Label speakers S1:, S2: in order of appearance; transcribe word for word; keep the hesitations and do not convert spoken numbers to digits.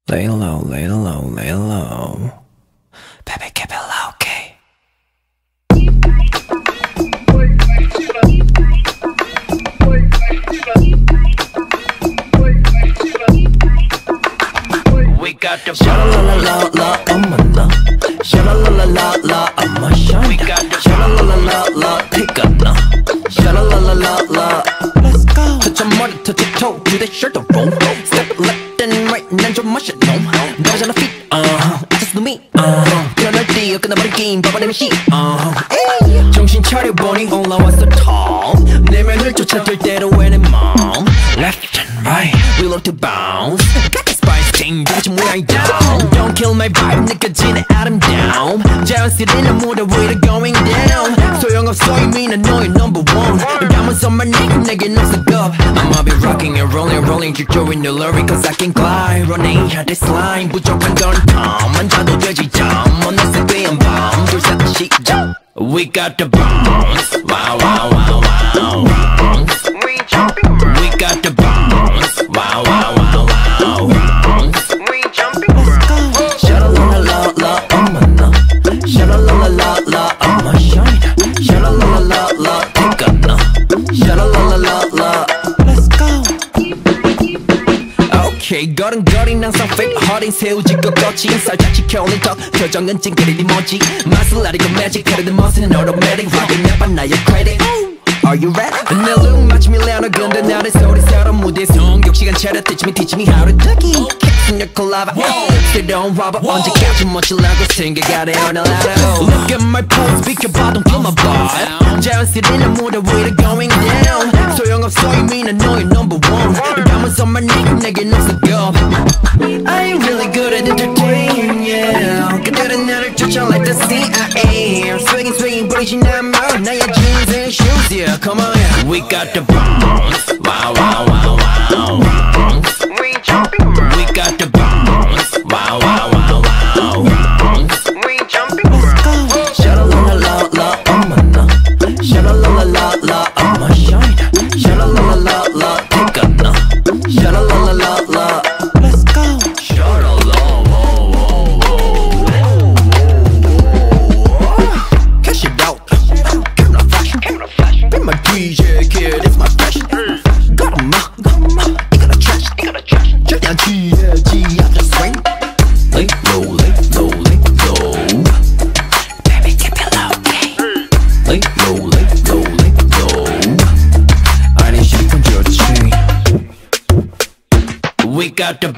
S1: Lay low, lay low, lay low. Baby, keep it low, okay? We got the SHALALA, I'm a love. SHALALA, I'm a shine. We got the SHALALA, take a love. SHALALA, let's go. Touch your mother, touch your toe, do that shirt don't roll. Step left and right, 난 좀 마셔, no. 너가 잘 feet, uh-huh. I just do me, uh-huh. 그날 뛰어 끝나버린 게임, 봐버리면 시, uh-huh. 정신 차려보니 올라왔어 tall. 내면을 쫓아들 때로 왜내 맘. Left and right, we love to bounce. Got the spice, ting, 도대체 뭐야 이 down. Don't kill my vibe, 느껴지는 아름다움. 자연스레는 무대 위로 going down. 소용없어 이미 난 너의 number one. 담아서만 내겐 없어 겁. I'ma be rocking and rolling, rolling 질조인 늘러리 cause I can glide. Running out this line, 부족한 건 탐. 앉아도 되지 잠. 어느새 뛰은 밤, 둘셋 시작. We got the bounce, wow wow wow wow. Bounce. We jumping around. We got the bounce, wow wow wow wow. Bounce. We jumping around. SHALALA, I'm a love. SHALALA, I'm a shine. SHALALA, take a love. SHALALA, let's go. Okay, 걸음걸이 항상 fake harding 세우지 것 거친 살짝 지켜올린 턱 표정은 찡그리니 뭐지 맛을 나리고 magic 그래도 멋은 automatic rocking up on 나의 credit. Are you ready? 내 look 마치 밀레오너 근데 나를 소리처럼 무대 성격 시간 차려 teach me teach me how to ducky 승력 콜라보 새로운 rubber 언제까지 멋지려고 생각하래 on a ladder. Look at my pose 비켜봐 don't feel my vibe 자연스레는 무대 위로 going down. 소용없어 이미 난 너의 number one. 담아서만 내겐 없어 겁. I ain't really good at entertaining yeah. 그들은 나를 쫓아 like the C I A Swinging swinging 부리진 않아 나의 jeans and shoes yeah. Come on, yeah. We got the bounce, wow, wow, wow, wow. Bounce. We jumping around. We got the bounce, wow, wow, wow, wow. Bounce. We jumping around. SHALALA, I'm a love. SHALALA, I'm a shine. SHALALA, take a love. SHALALA, let's go. SHALALA, whoa, whoa, whoa. Cash it out. Camera flash, camera flash. Be my D J kid, it's my fashion. Got 'em up, got 'em up. 이거나 trash, 이거나 trash. 절대 안 취해지, I just swing. Lay low, lay low, lay low. Baby, keep it low, okay? Lay low, lay low, lay low. I need shit from your chain. We got the